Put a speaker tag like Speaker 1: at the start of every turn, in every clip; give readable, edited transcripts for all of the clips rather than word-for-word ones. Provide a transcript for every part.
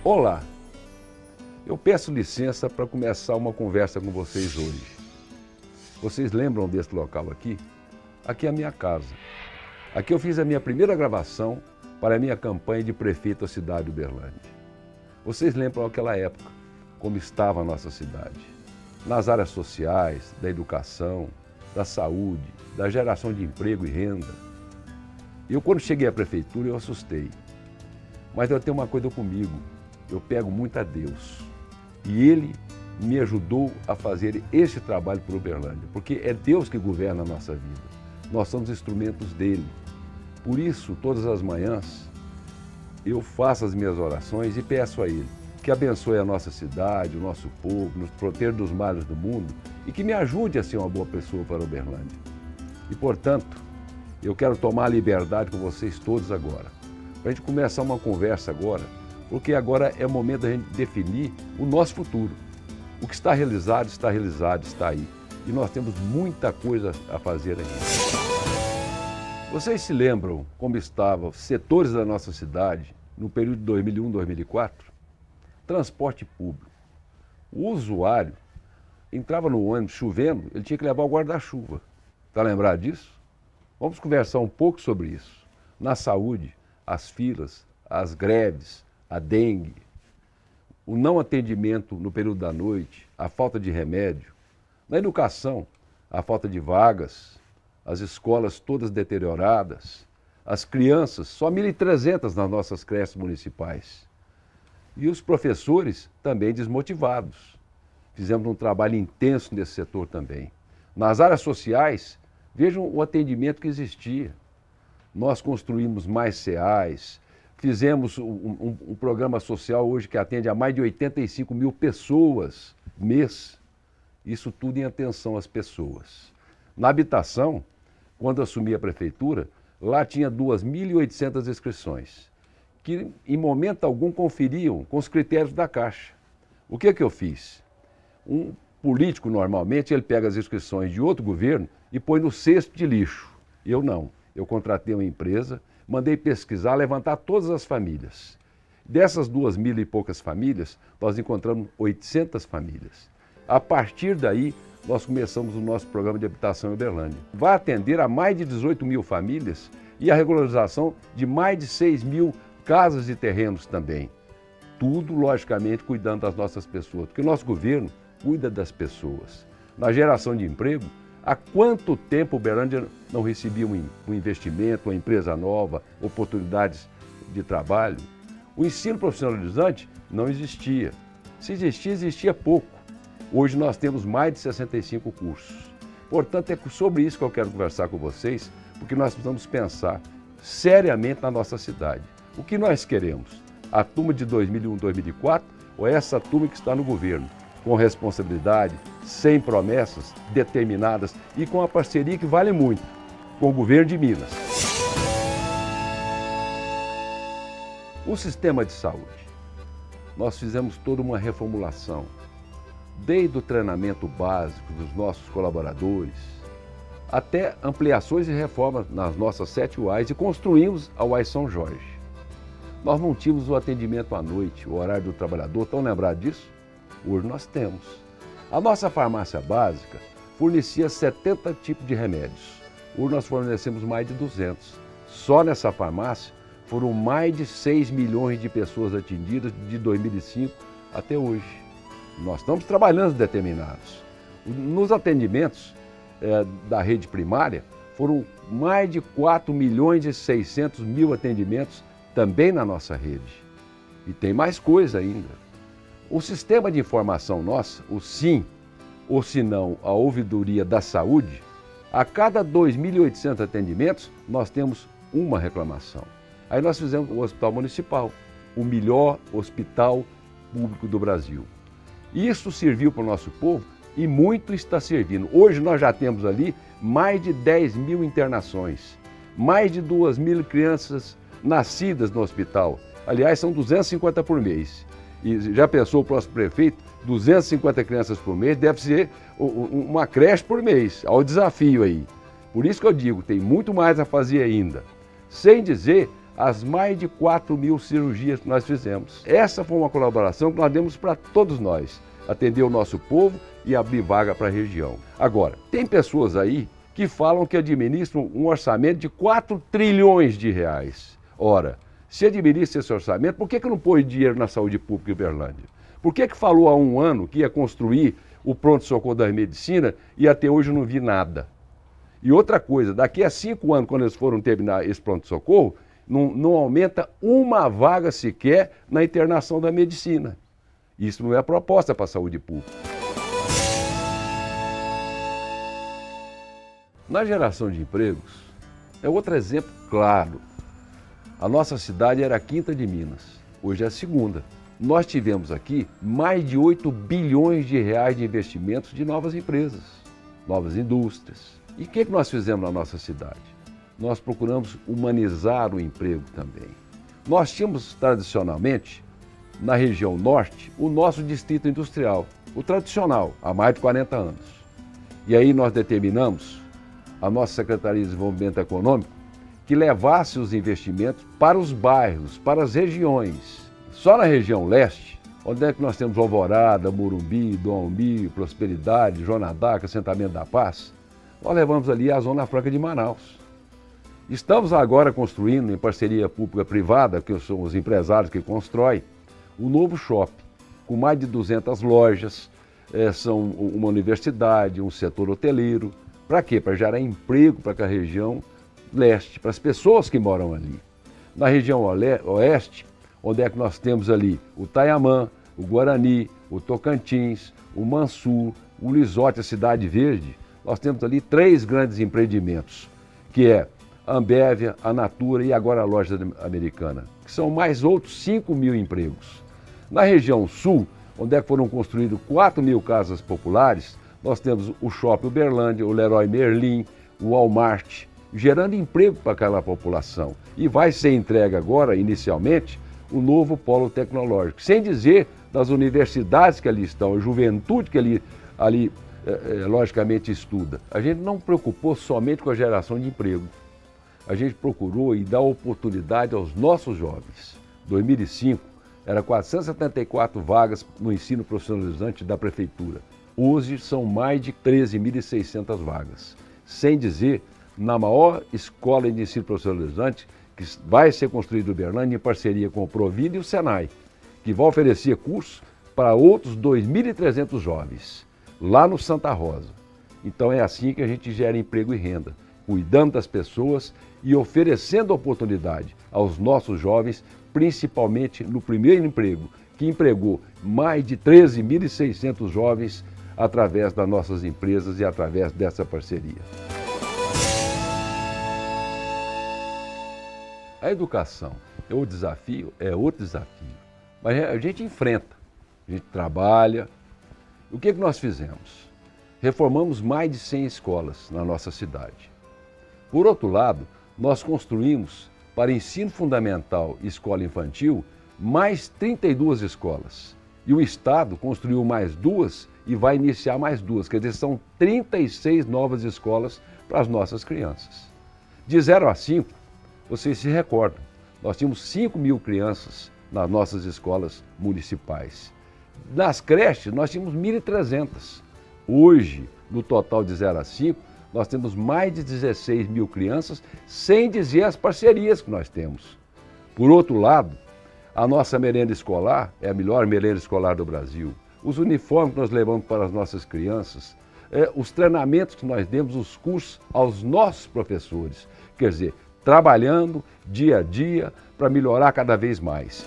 Speaker 1: Olá, eu peço licença para começar uma conversa com vocês hoje. Vocês lembram desse local aqui? Aqui é a minha casa. Aqui eu fiz a minha primeira gravação para a minha campanha de prefeito da cidade de Uberlândia. Vocês lembram aquela época, como estava a nossa cidade? Nas áreas sociais, da educação, da saúde, da geração de emprego e renda. Eu, quando cheguei à prefeitura, eu assustei. Mas eu tenho uma coisa comigo, eu pego muito a Deus. E Ele me ajudou a fazer esse trabalho por Uberlândia, porque é Deus que governa a nossa vida. Nós somos instrumentos dEle. Por isso, todas as manhãs, eu faço as minhas orações e peço a Ele que abençoe a nossa cidade, o nosso povo, nos proteja dos males do mundo e que me ajude a ser uma boa pessoa para Uberlândia. E, portanto, eu quero tomar a liberdade com vocês todos agora, para a gente começar uma conversa agora, porque agora é o momento da gente definir o nosso futuro. O que está realizado, está aí. E nós temos muita coisa a fazer ainda. Vocês se lembram como estavam setores da nossa cidade no período de 2001, 2004? Transporte público. O usuário entrava no ônibus chovendo, ele tinha que levar o guarda-chuva. Está lembrado disso? Vamos conversar um pouco sobre isso. Na saúde, as filas, as greves, a dengue, o não atendimento no período da noite, a falta de remédio. Na educação, a falta de vagas, as escolas todas deterioradas, as crianças, só 1.300 nas nossas creches municipais. E os professores também desmotivados. Fizemos um trabalho intenso nesse setor também. Nas áreas sociais, vejam o atendimento que existia. Nós construímos mais CEAs, fizemos um programa social hoje que atende a mais de 85 mil pessoas mês. Isso tudo em atenção às pessoas. Na habitação, quando assumi a prefeitura, lá tinha 2.800 inscrições, que em momento algum conferiam com os critérios da Caixa. O que eu fiz? Um político, normalmente, ele pega as inscrições de outro governo e põe no cesto de lixo. Eu não. Eu contratei uma empresa, mandei pesquisar, levantar todas as famílias. Dessas 2.000 e poucas famílias, nós encontramos 800 famílias. A partir daí, nós começamos o nosso programa de habitação em Uberlândia. Vai atender a mais de 18 mil famílias e a regularização de mais de 6 mil casas e terrenos também. Tudo, logicamente, cuidando das nossas pessoas, porque o nosso governo cuida das pessoas. Na geração de emprego, há quanto tempo Uberlândia não recebia um investimento, uma empresa nova, oportunidades de trabalho? O ensino profissionalizante não existia. Se existia, existia pouco. Hoje nós temos mais de 65 cursos. Portanto, é sobre isso que eu quero conversar com vocês, porque nós precisamos pensar seriamente na nossa cidade. O que nós queremos? A turma de 2001, 2004 ou essa turma que está no governo? Com responsabilidade, sem promessas, determinadas e com a parceria que vale muito, com o governo de Minas. O sistema de saúde. Nós fizemos toda uma reformulação, desde o treinamento básico dos nossos colaboradores, até ampliações e reformas nas nossas 7 UAIs e construímos a UAI São Jorge. Nós não tínhamos o atendimento à noite, o horário do trabalhador, estão lembrados disso? Hoje nós temos. A nossa farmácia básica fornecia 70 tipos de remédios. Hoje nós fornecemos mais de 200. Só nessa farmácia foram mais de 6 milhões de pessoas atendidas de 2005 até hoje. Nós estamos trabalhando determinados. Nos atendimentos da rede primária, foram mais de 4 milhões e 600 mil atendimentos também na nossa rede. E tem mais coisa ainda. O sistema de informação nosso, o SIM, ou se não, a ouvidoria da saúde, a cada 2.800 atendimentos, nós temos uma reclamação. Aí nós fizemos o Hospital Municipal, o melhor hospital público do Brasil. Isso serviu para o nosso povo e muito está servindo. Hoje nós já temos ali mais de 10 mil internações, mais de 2.000 crianças nascidas no hospital. Aliás, são 250 por mês. E já pensou o próximo prefeito? 250 crianças por mês, deve ser uma creche por mês. Olha o desafio aí. Por isso que eu digo, tem muito mais a fazer ainda. Sem dizer as mais de 4.000 cirurgias que nós fizemos. Essa foi uma colaboração que nós demos para todos nós, atender o nosso povo e abrir vaga para a região. Agora, tem pessoas aí que falam que administram um orçamento de 4 trilhões de reais. Ora, se administra esse orçamento, por que não pôs dinheiro na saúde pública em Uberlândia? Por que falou há um ano que ia construir o pronto-socorro da medicina e até hoje eu não vi nada? E outra coisa, daqui a 5 anos, quando eles foram terminar esse pronto-socorro, não aumenta uma vaga sequer na internação da medicina. Isso não é a proposta para a saúde pública. Na geração de empregos, é outro exemplo claro. A nossa cidade era a quinta de Minas, hoje é a segunda. Nós tivemos aqui mais de 8 bilhões de reais de investimentos de novas empresas, novas indústrias. E o que nós fizemos na nossa cidade? Nós procuramos humanizar o emprego também. Nós tínhamos tradicionalmente, na região norte, o nosso distrito industrial, o tradicional, há mais de 40 anos. E aí nós determinamos, a nossa Secretaria de Desenvolvimento Econômico, que levasse os investimentos para os bairros, para as regiões. Só na região leste, onde é que nós temos Alvorada, Morumbi, Dom Almir, Prosperidade, Joana d'Arc, Assentamento da Paz, nós levamos ali a Zona Franca de Manaus. Estamos agora construindo, em parceria pública-privada, que são os empresários que constroem, um novo shopping, com mais de 200 lojas, são uma universidade, um setor hoteleiro. Para quê? Para gerar emprego para a região leste, para as pessoas que moram ali. Na região oeste, onde é que nós temos ali o Taiamã, o Guarani, o Tocantins, o Mansur, o Lisote, a Cidade Verde, nós temos ali 3 grandes empreendimentos, que é a Ambev, a Natura e agora a Loja Americana, que são mais outros 5.000 empregos. Na região sul, onde é que foram construídas 4.000 casas populares, nós temos o Shopping Uberlândia, o Leroy Merlin, o Walmart, gerando emprego para aquela população. E vai ser entregue agora, inicialmente, o novo polo tecnológico. Sem dizer das universidades que ali estão, a juventude que ali logicamente estuda. A gente não preocupou somente com a geração de emprego. A gente procurou e dar oportunidade aos nossos jovens. Em 2005, era 474 vagas no ensino profissionalizante da prefeitura. Hoje são mais de 13.600 vagas. Sem dizer, na maior escola de ensino profissionalizante, que vai ser construída em Uberlândia em parceria com o Provida e o Senai, que vai oferecer cursos para outros 2.300 jovens, lá no Santa Rosa. Então é assim que a gente gera emprego e renda, cuidando das pessoas e oferecendo oportunidade aos nossos jovens, principalmente no primeiro emprego, que empregou mais de 13.600 jovens através das nossas empresas e através dessa parceria. A educação é outro desafio, mas a gente enfrenta, a gente trabalha. O que nós fizemos? Reformamos mais de 100 escolas na nossa cidade. Por outro lado, nós construímos para ensino fundamental e escola infantil mais 32 escolas. E o Estado construiu mais 2 e vai iniciar mais 2, quer dizer, são 36 novas escolas para as nossas crianças. De 0 a 5, vocês se recordam, nós tínhamos 5.000 crianças nas nossas escolas municipais. Nas creches, nós tínhamos 1.300. Hoje, no total de 0 a 5, nós temos mais de 16.000 crianças, sem dizer as parcerias que nós temos. Por outro lado, a nossa merenda escolar é a melhor merenda escolar do Brasil. Os uniformes que nós levamos para as nossas crianças, os treinamentos que nós demos, os cursos aos nossos professores. Quer dizer, trabalhando dia a dia para melhorar cada vez mais.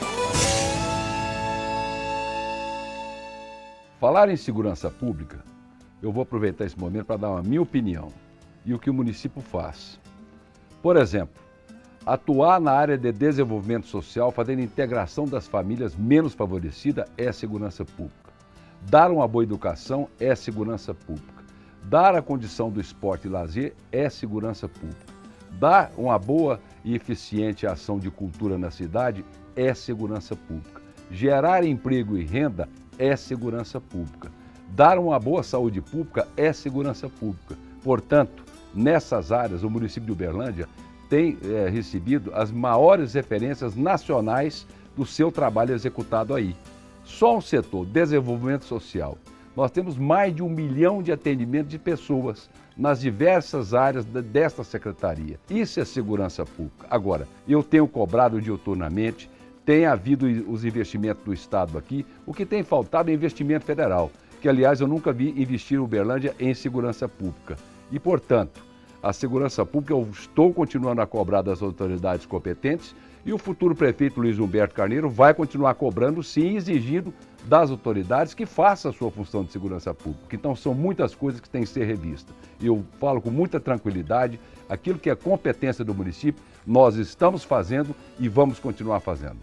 Speaker 1: Falar em segurança pública, eu vou aproveitar esse momento para dar uma minha opinião e o que o município faz. Por exemplo, atuar na área de desenvolvimento social, fazendo integração das famílias menos favorecidas é segurança pública. Dar uma boa educação é segurança pública. Dar a condição do esporte e lazer é segurança pública. Dar uma boa e eficiente ação de cultura na cidade é segurança pública. Gerar emprego e renda é segurança pública. Dar uma boa saúde pública é segurança pública. Portanto, nessas áreas, o município de Uberlândia tem recebido as maiores referências nacionais do seu trabalho executado aí. Só um setor, desenvolvimento social, nós temos mais de 1 milhão de atendimentos de pessoas nas diversas áreas desta secretaria. Isso é segurança pública. Agora, eu tenho cobrado diuturnamente, tem havido os investimentos do Estado aqui, o que tem faltado é investimento federal, que aliás eu nunca vi investir em Uberlândia em segurança pública. E, portanto, a segurança pública eu estou continuando a cobrar das autoridades competentes e o futuro prefeito Luiz Humberto Carneiro vai continuar cobrando, sim, exigindo das autoridades que façam a sua função de segurança pública. Então são muitas coisas que têm que ser revistas. Eu falo com muita tranquilidade, aquilo que é competência do município, nós estamos fazendo e vamos continuar fazendo.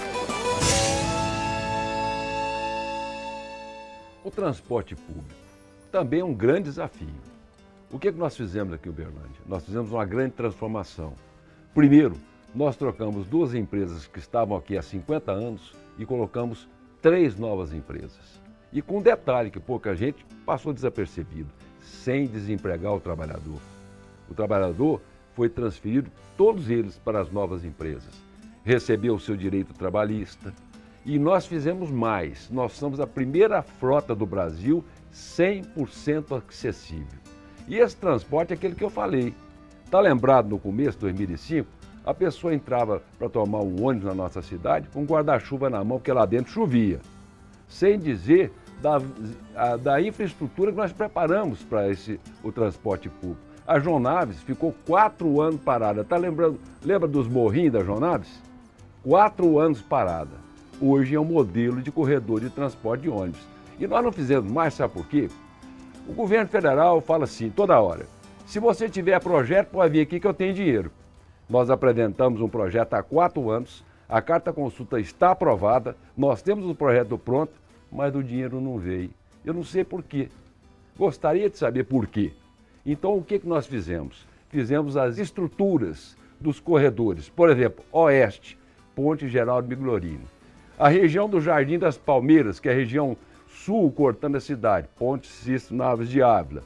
Speaker 1: O transporte público também é um grande desafio. O que nós fizemos aqui em Uberlândia? Nós fizemos uma grande transformação. Primeiro, nós trocamos 2 empresas que estavam aqui há 50 anos e colocamos 3 novas empresas. E com um detalhe que pouca gente passou desapercebido, sem desempregar o trabalhador. O trabalhador foi transferido, todos eles, para as novas empresas. Recebeu o seu direito trabalhista. E nós fizemos mais. Nós somos a primeira frota do Brasil 100% acessível. E esse transporte é aquele que eu falei. Está lembrado no começo de 2005? A pessoa entrava para tomar um ônibus na nossa cidade com um guarda-chuva na mão, porque lá dentro chovia. Sem dizer da infraestrutura que nós preparamos para o transporte público. A João Naves ficou 4 anos parada. Tá lembrando? Lembra dos morrinhos da João Naves? 4 anos parada. Hoje é um modelo de corredor de transporte de ônibus. E nós não fizemos mais, sabe por quê? O governo federal fala assim toda hora: se você tiver projeto, pode vir aqui que eu tenho dinheiro. Nós apresentamos um projeto há 4 anos, a carta consulta está aprovada, nós temos o projeto pronto, mas o dinheiro não veio. Eu não sei por quê. Gostaria de saber por quê. Então, o que nós fizemos? Fizemos as estruturas dos corredores. Por exemplo, Oeste, Ponte Geraldo Mignorini. A região do Jardim das Palmeiras, que é a região sul, cortando a cidade, Ponte Cícero Naves de Ávila.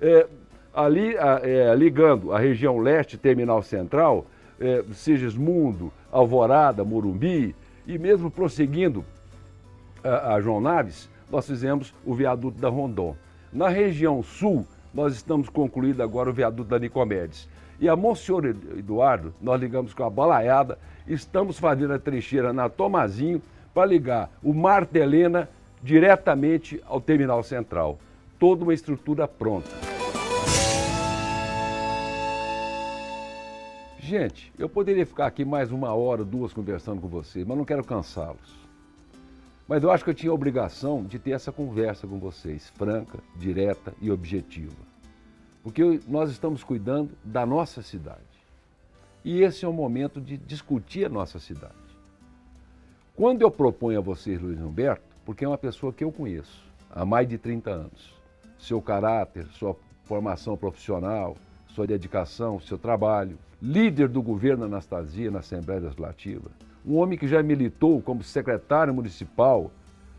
Speaker 1: Ligando a região leste, Terminal Central, Sigismundo, Alvorada, Morumbi, e mesmo prosseguindo a João Naves, nós fizemos o viaduto da Rondon. Na região sul, nós estamos concluindo agora o viaduto da Nicomedes. E a Monsenhor Eduardo, nós ligamos com a Balaiada, estamos fazendo a trecheira na Tomazinho para ligar o Martelena diretamente ao Terminal Central. Toda uma estrutura pronta. Gente, eu poderia ficar aqui mais 1 hora, 2 conversando com vocês, mas não quero cansá-los. Mas eu acho que eu tinha a obrigação de ter essa conversa com vocês, franca, direta e objetiva. Porque nós estamos cuidando da nossa cidade. E esse é o momento de discutir a nossa cidade. Quando eu proponho a vocês, Luiz Humberto, porque é uma pessoa que eu conheço há mais de 30 anos, seu caráter, sua formação profissional, sua dedicação, seu trabalho, líder do governo Anastasia na Assembleia Legislativa, um homem que já militou como secretário municipal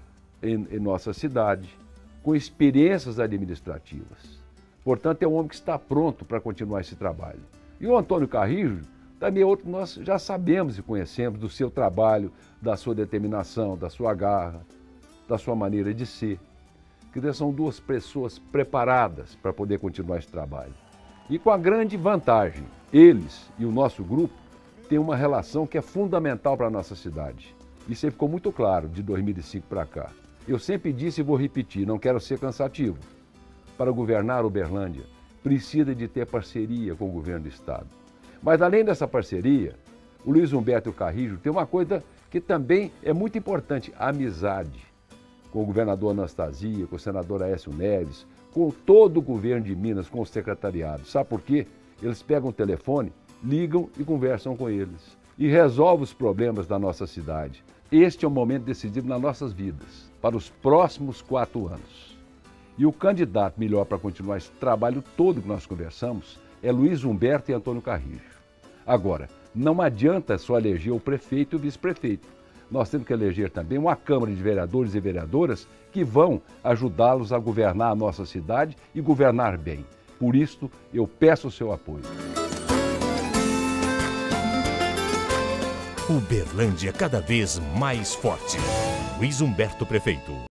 Speaker 1: em nossa cidade, com experiências administrativas. Portanto, é um homem que está pronto para continuar esse trabalho. E o Antônio Carrijo também é outro que nós já sabemos e conhecemos do seu trabalho, da sua determinação, da sua garra, da sua maneira de ser. Quer dizer, são 2 pessoas preparadas para poder continuar esse trabalho. E com a grande vantagem, eles e o nosso grupo têm uma relação que é fundamental para a nossa cidade. Isso aí ficou muito claro de 2005 para cá. Eu sempre disse e vou repetir, não quero ser cansativo. Para governar Uberlândia, precisa de ter parceria com o governo do Estado. Mas além dessa parceria, o Luiz Humberto Carrijo tem uma coisa que também é muito importante, a amizade com o governador Anastasia, com o senador Aécio Neves, com todo o governo de Minas, com o secretariado. Sabe por quê? Eles pegam o telefone, ligam e conversam com eles. E resolvem os problemas da nossa cidade. Este é um momento decisivo nas nossas vidas, para os próximos 4 anos. E o candidato melhor para continuar esse trabalho todo que nós conversamos é Luiz Humberto e Antônio Carrijo. Agora, não adianta só eleger o prefeito e o vice-prefeito. Nós temos que eleger também uma Câmara de Vereadores e Vereadoras que vão ajudá-los a governar a nossa cidade e governar bem. Por isso, eu peço o seu apoio.
Speaker 2: Uberlândia cada vez mais forte. Luiz Humberto Prefeito.